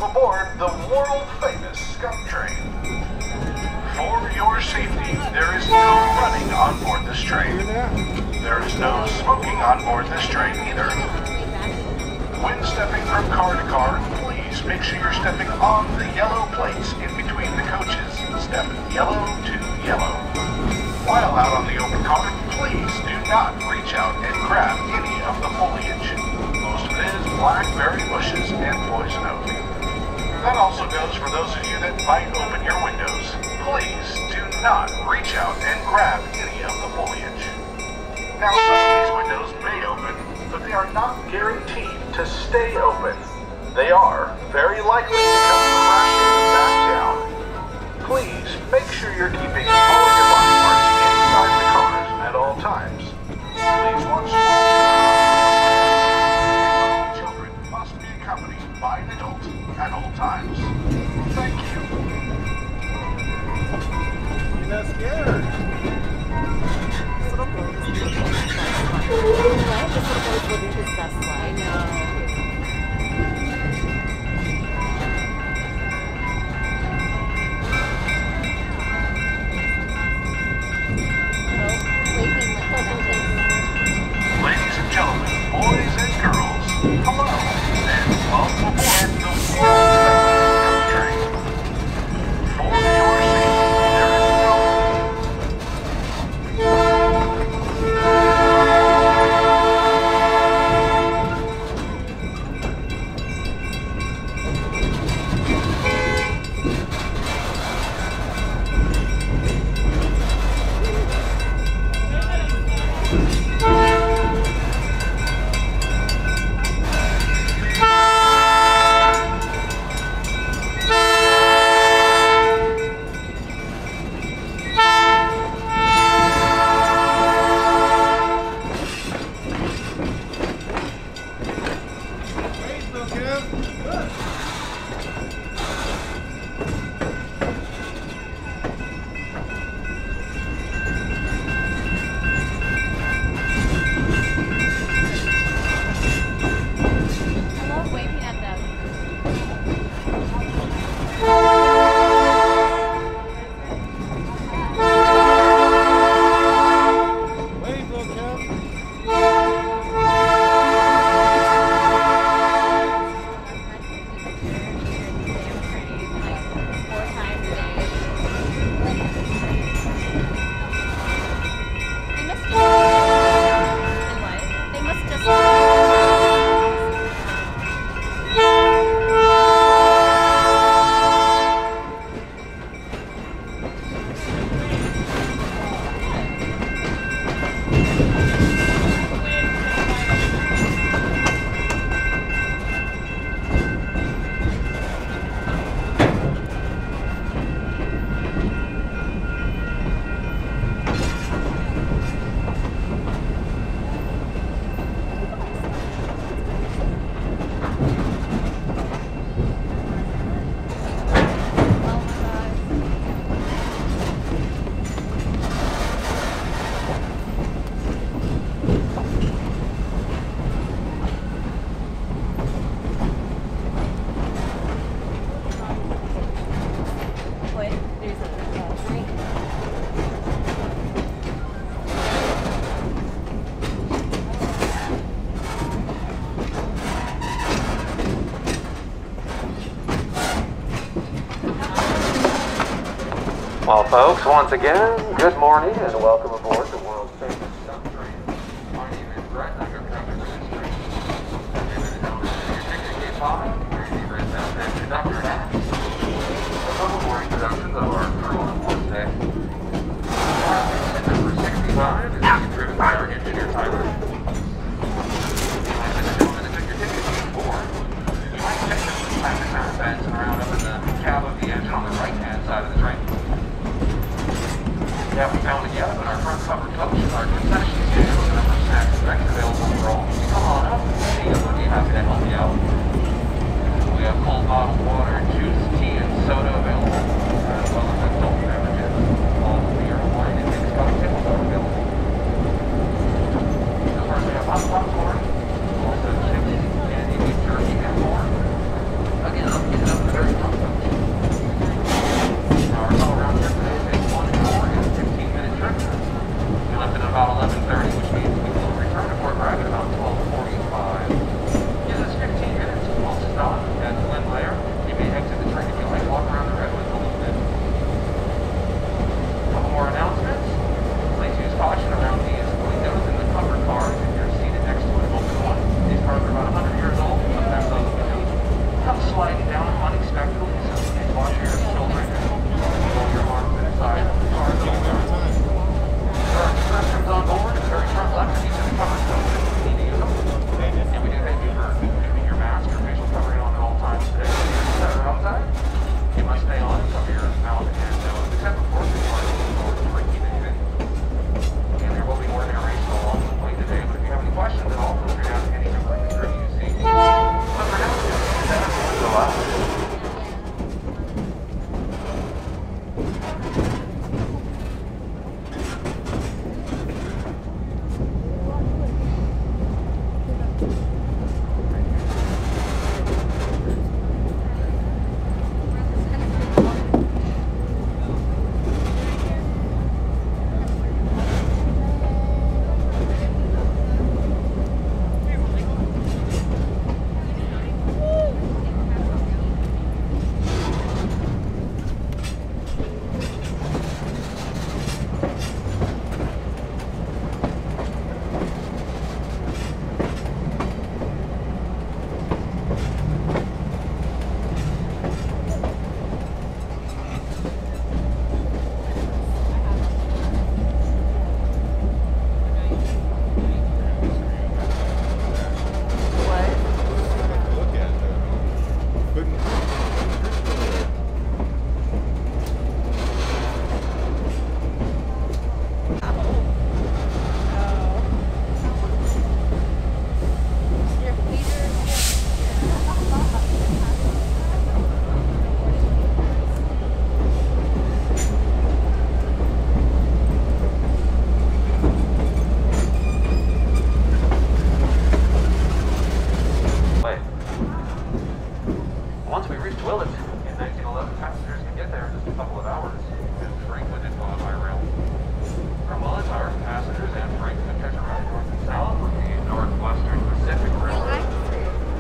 aboard the world-famous Skunk train. For your safety, there is no running on board this train. There is no smoking on board this train either. When stepping from car to car, please make sure you're stepping on the yellow plates in between the coaches. Step yellow to yellow. While out on the open car, please do not reach out and grab any of the foliage. Most of it is blackberry bushes and poison oak. That also goes for those of you that might open your windows. Please do not reach out and grab any of the foliage. Now, some of these windows may open, but they are not guaranteed to stay open. They are very likely to come crashing back down. Please make sure you're keeping all your body parts inside the cars at all times. Please watch. Children must be accompanied by an adult at all times. Thank you. You're not scared. This little boy is living his best life. What? This little boy is living his best life. I know. Ladies and gentlemen, boys and girls, hello, and welcome aboard the world-famous Skunk train. For your safety, there is no... Well, folks, once again, good morning and welcome aboard the world's famous Skunk train. My name is Brett, I'm your captain for this train. Your ticket gate 5, where you need that conductor hat. A couple more introductions of our crew on board today. Number 65 is being driven by our engineer Tyler. Ladies and gentlemen, if your ticket gate 4, you might check this plastic matter beds around up in the cab of the engine on the right-hand side of the train. We haven't found it yet, but our front covered coach is our concession stand with a number of snacks and drinks available for all. Come on up, see us, we'll be happy to help you out. We have cold bottled water, juice, tea, and soda available, as well as adult beverages. All beer, wine, and mixed cocktails are available. Of course, we have hot popcorn, also chips, candy, beef jerky, and more. Again, I'm getting up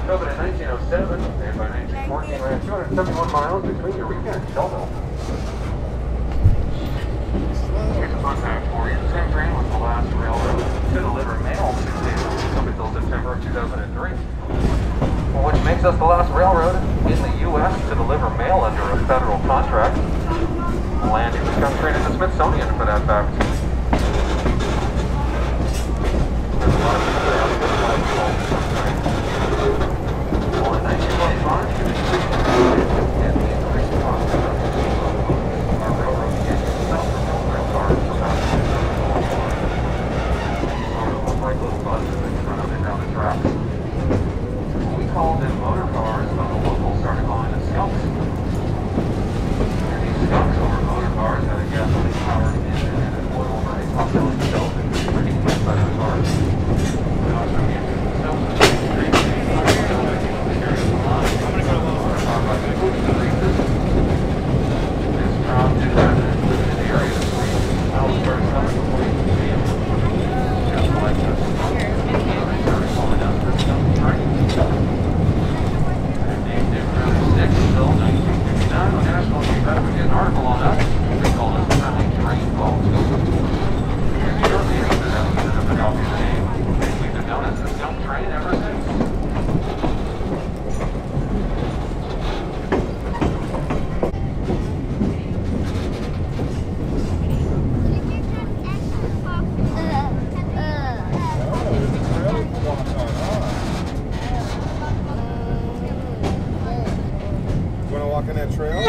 Opened in 1907, and by 1914 ran 271 miles between Eureka and Shelbyville. Here's a fun fact for you. The Skunk train was the last railroad to deliver mail to Salem up until September of 2003. Which makes us the last railroad in the U.S. to deliver mail under a federal contract. Landing the Skunk train in the Smithsonian for that fact. There's a lot of people that have good life called the Skunk train. Well, in 1925, and the increased cost of our railroad began to sell for rail cars for about sort of look like little buses that can run up and down the tracks. We called them motor cars, but the locals started calling them skunks. And these skunks over motor cars had a gasoline-powered engine and an oil-burning top-filling stove that was pretty much better than cars. Walking that trail?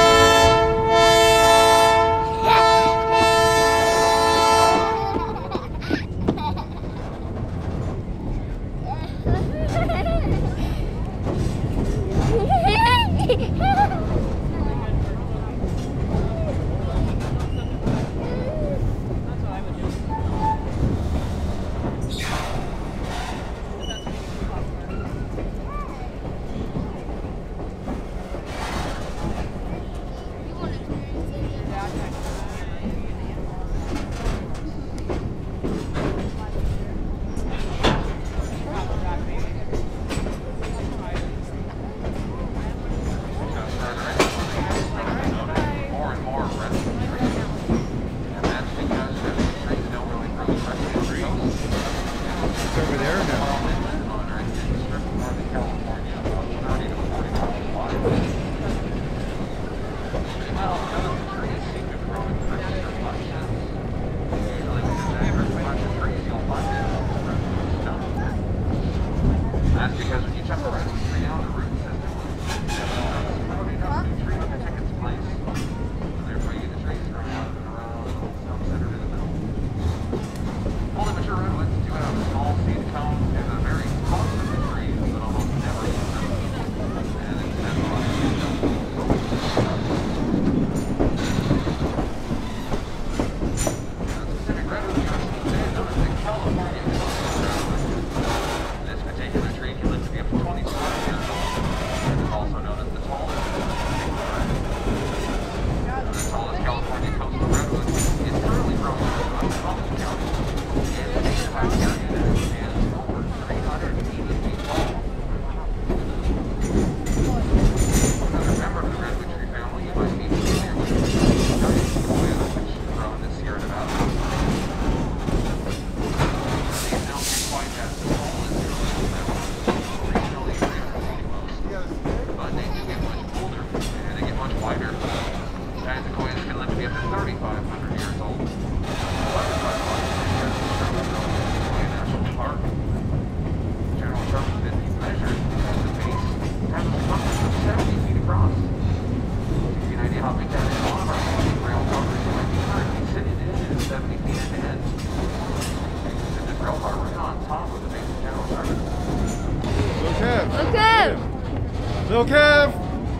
Little Kev!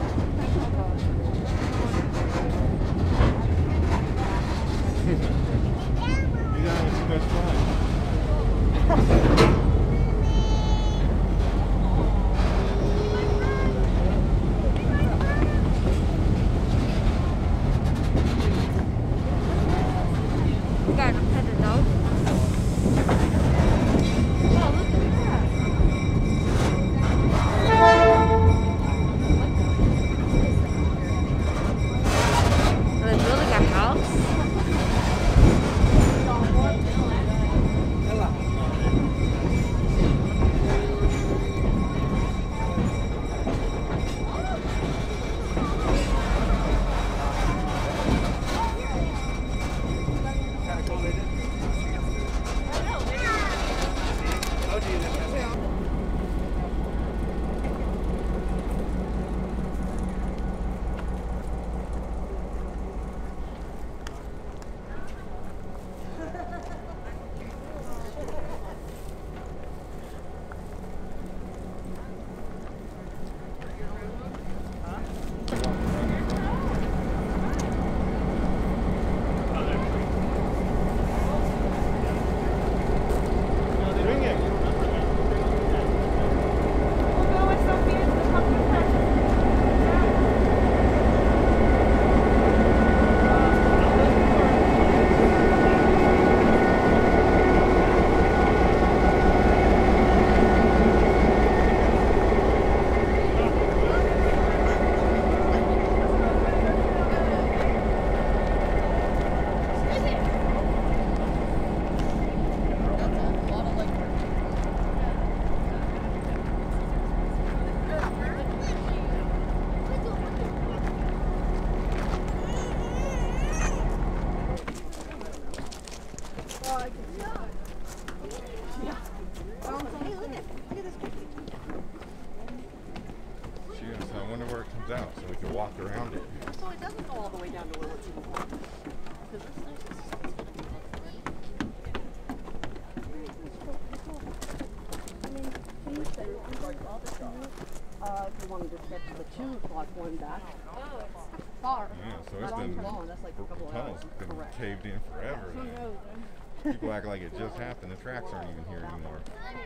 You got too much fun. Got to pet it out. Oh, look at that. comes out, so we can walk around it. So it doesn't go all the way down to where it's even warm. Because it's nice. If you want to just get to the 2 o'clock one back. Oh, it's far. Yeah, so it's been, That's like a couple of tunnel's hours. been Correct. caved in forever. Who knows? People act like it just happened. The tracks aren't even here anymore.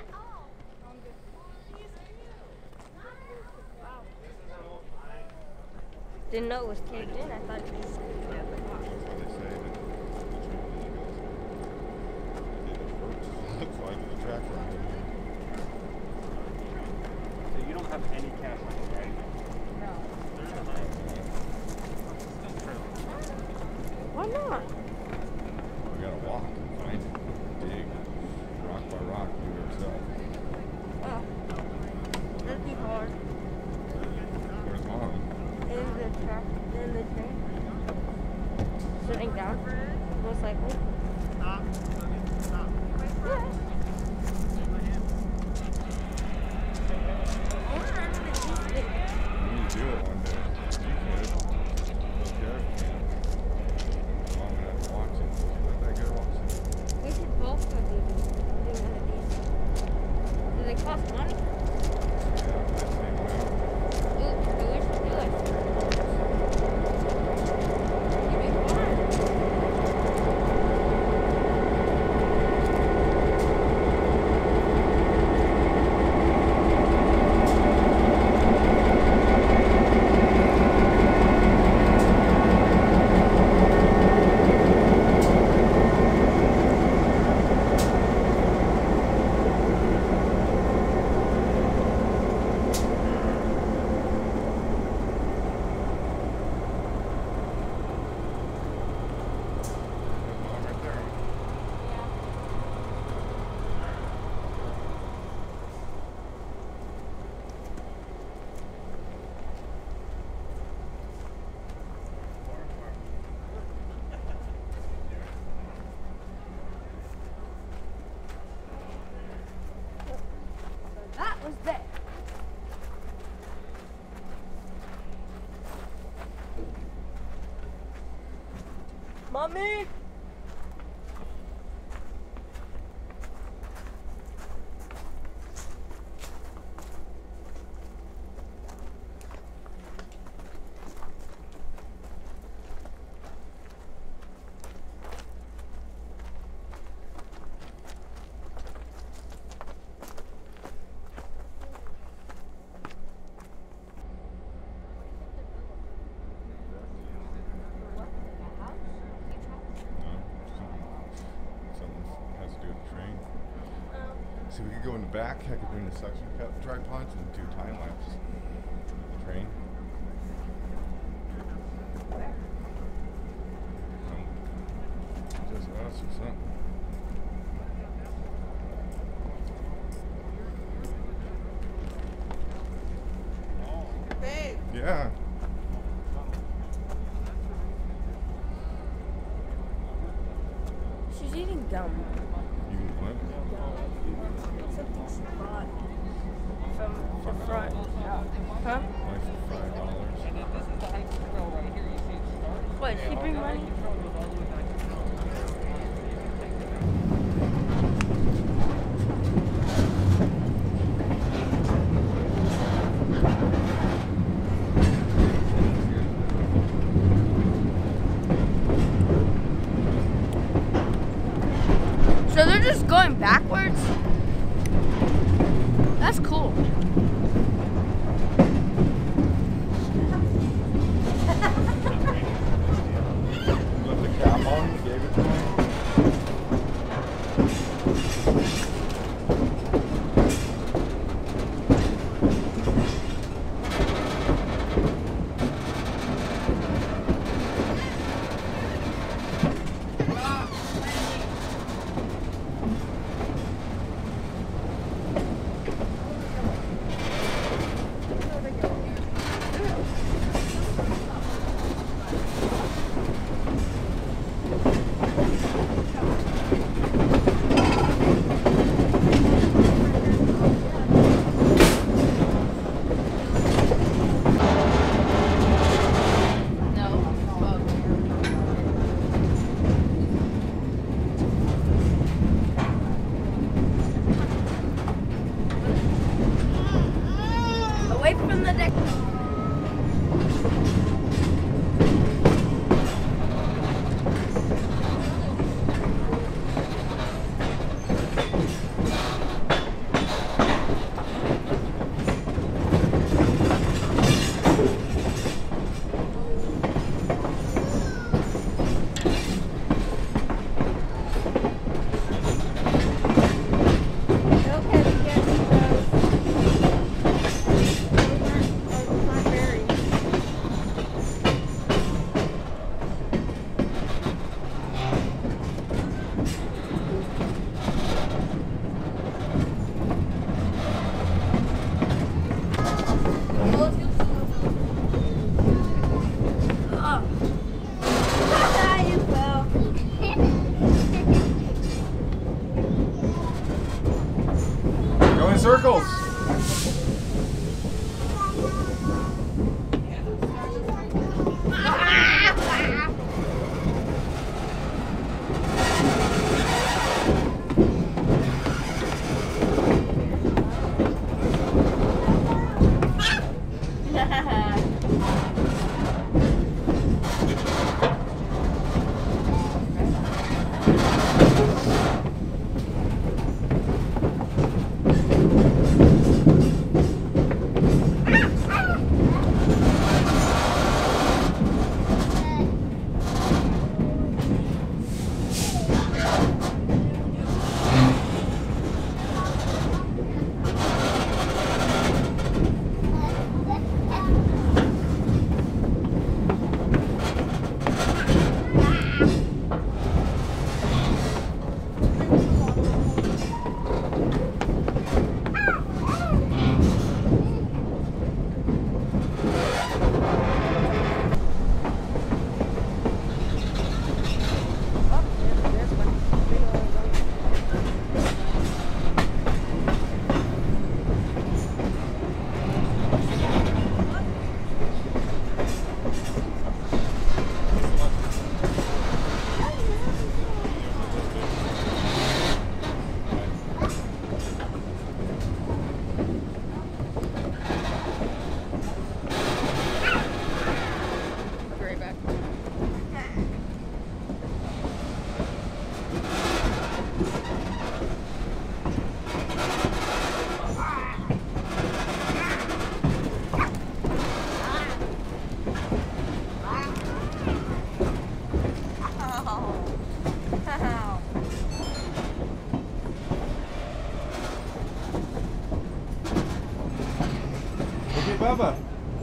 Didn't know it was caved in. I thought it was just That's what they say. Looks like the tracks aren't even here. So you don't have any cash on you, right? No. Why not? We gotta walk and find it. Dig. Rock by rock, do it ourselves. Oh. That'd be hard. Where's Mom? In the track, in the train. Sitting down, most likely. Stop. Yeah. We need to do it one day. You could. Okay. Mom would have to watch it. She's not that good at watching. We should both go do one of these. Do they cost money? Yeah, that's the same amount. Ooh, we should do it. It'd be fun. Mom right there. That was there. Mommy! No, something has to do with the train. So we could go in the back. I could bring the suction cup tripods and do time lapse of the train. Just us or something. Babe. Yeah. She's eating gum. You what? Something she bought from the front. Huh? Like for $5. What, she bring money? So they're just going backwards? That's cool. away from the deck. Circles. Bubba.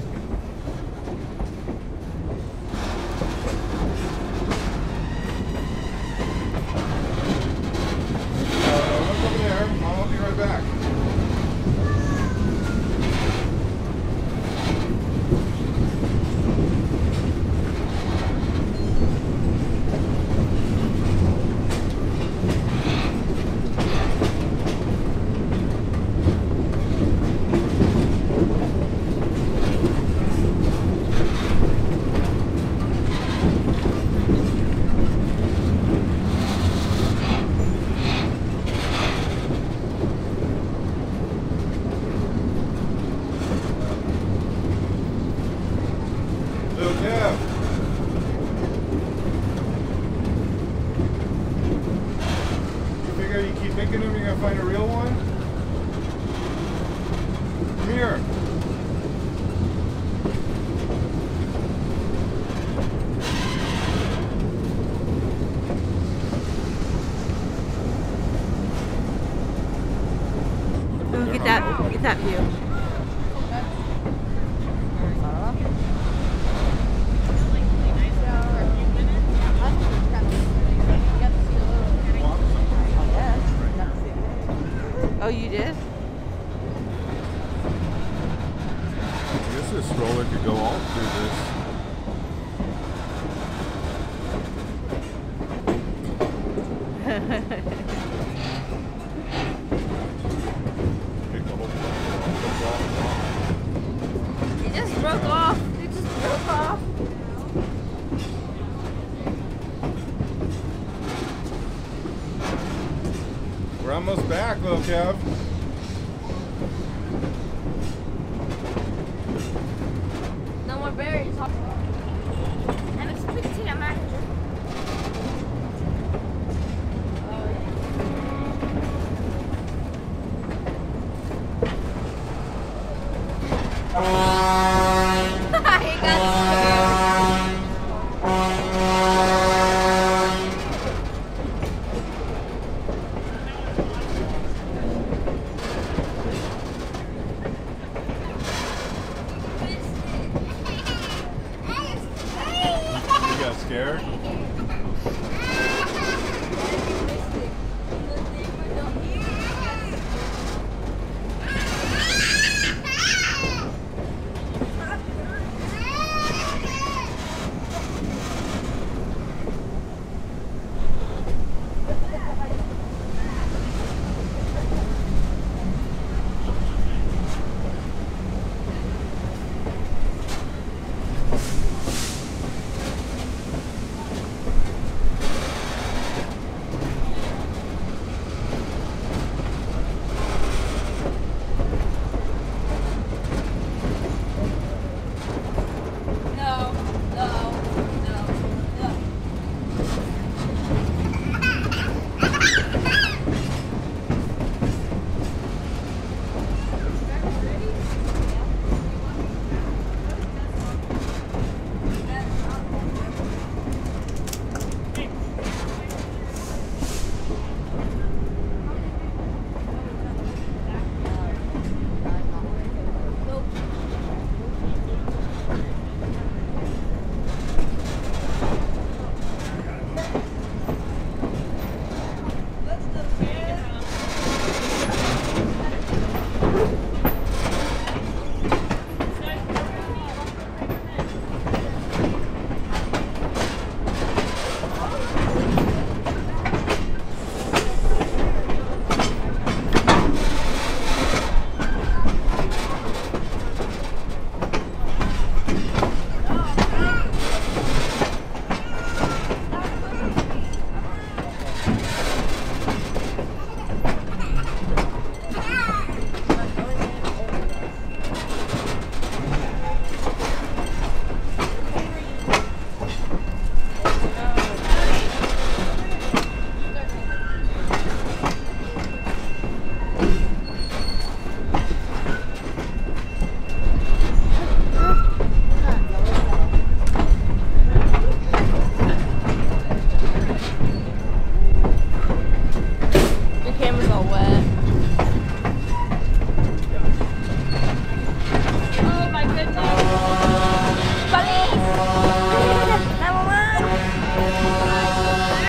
Look over there. I'll be right back. Thinking of you're gonna find a real one? Come here. Ooh, get that view. Oh, you did? I guess this stroller could go all through this. It just broke off. It just broke off. We're almost back, little Kev. I'm expecting a manager. He got scared. You got scared?